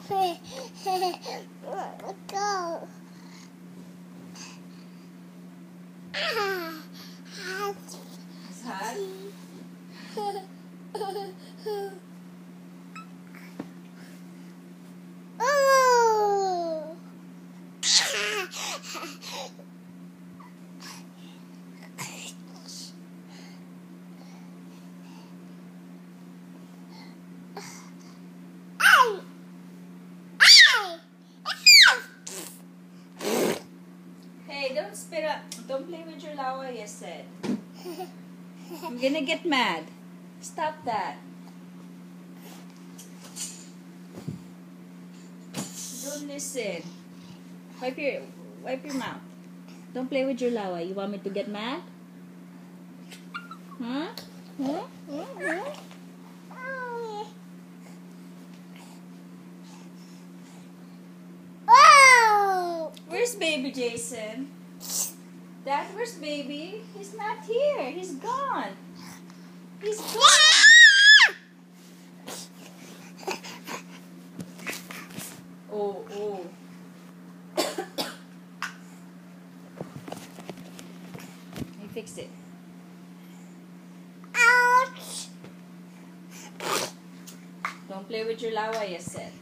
Go. It's hot? Oh. Hey, don't spit up. Don't play with your lawa, Jasen. I'm gonna get mad. Stop that. Don't listen. Wipe your mouth. Don't play with your lawa. You want me to get mad? Huh? Huh? Oh. Where's baby Jasen? Dad, where's baby? He's not here. He's gone. He's gone. Oh, oh. I fixed it. Ouch. Don't play with your lawa, Jasen.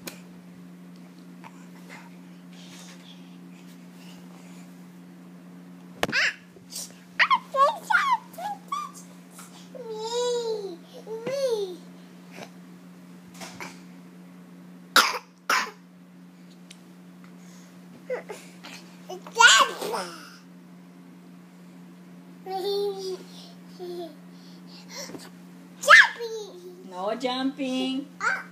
No jumping.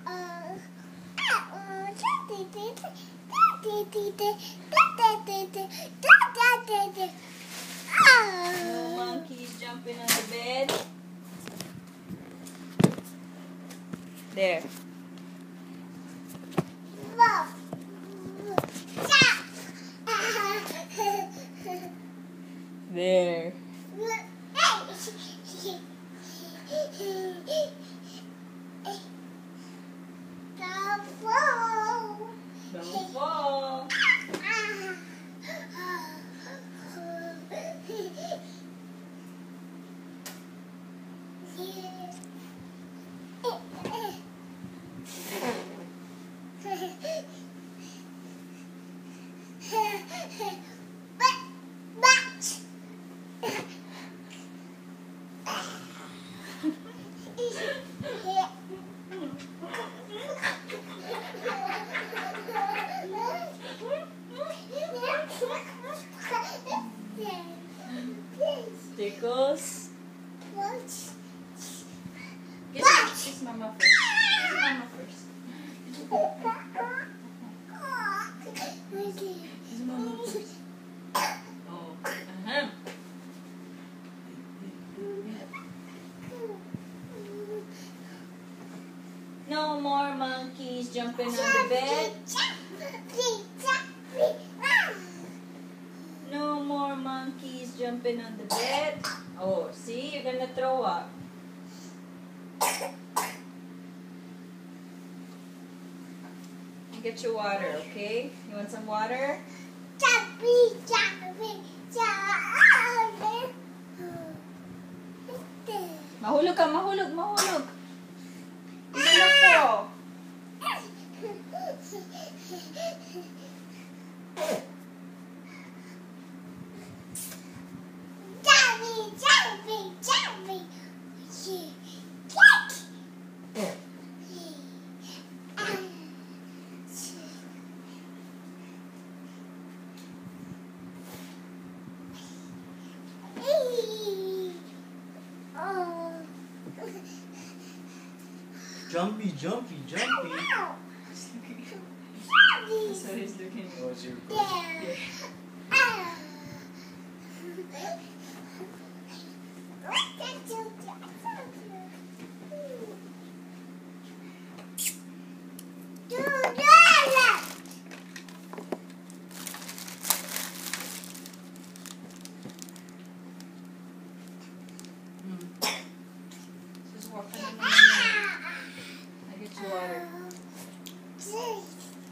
No monkeys jumping on the bed. There. There. Don't fall. Tickles. Kiss mama first. Kiss mama first. Kiss mama first. Oh. No more monkeys jumping on the bed. No more monkeys jumping on the bed. Oh, see, you're gonna throw up. Get your water, okay? You want some water? Mahulog ka, mahulog, mahulog. You're gonna fall. Jumpy, jumpy, jumpy. So he's looking. Oh, it's your Just walk on the I get your water.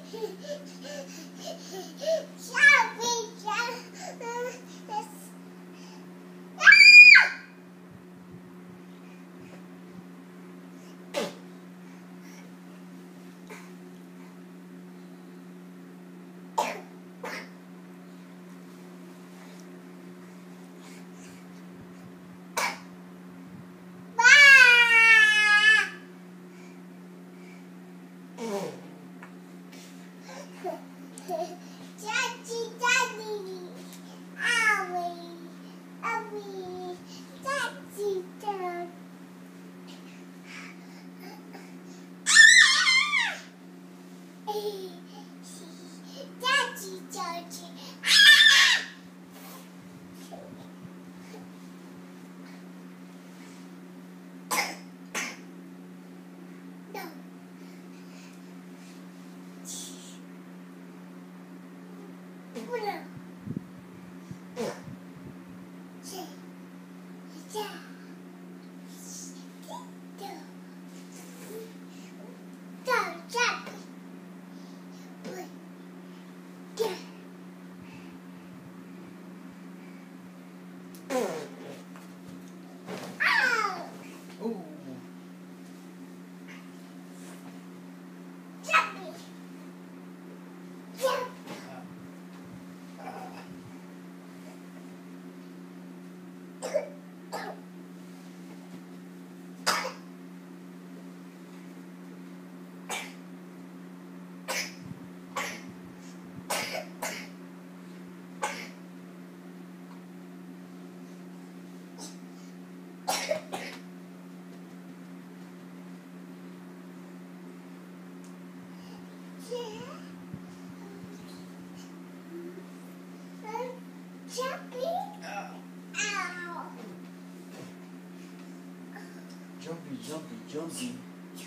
Jumpy, jumpy, jumpy.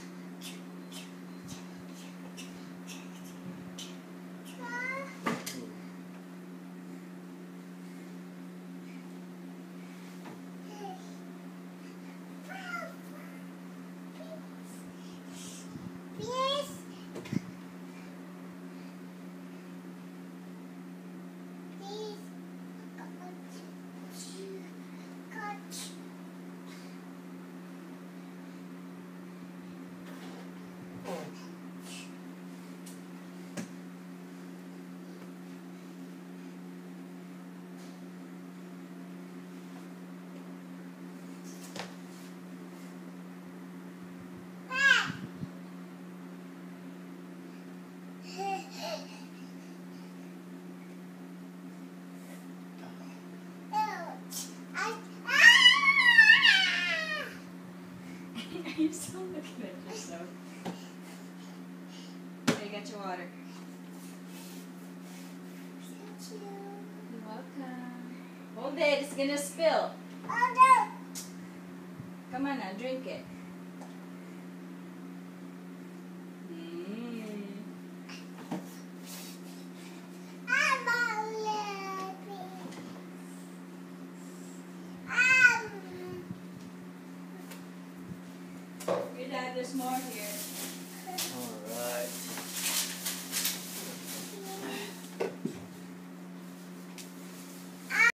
You're still looking at yourself. There, you got your water. Thank you. You're welcome. Hold it, it's gonna spill. Oh no! Come on now, drink it. Your dad, there's more here. Alright.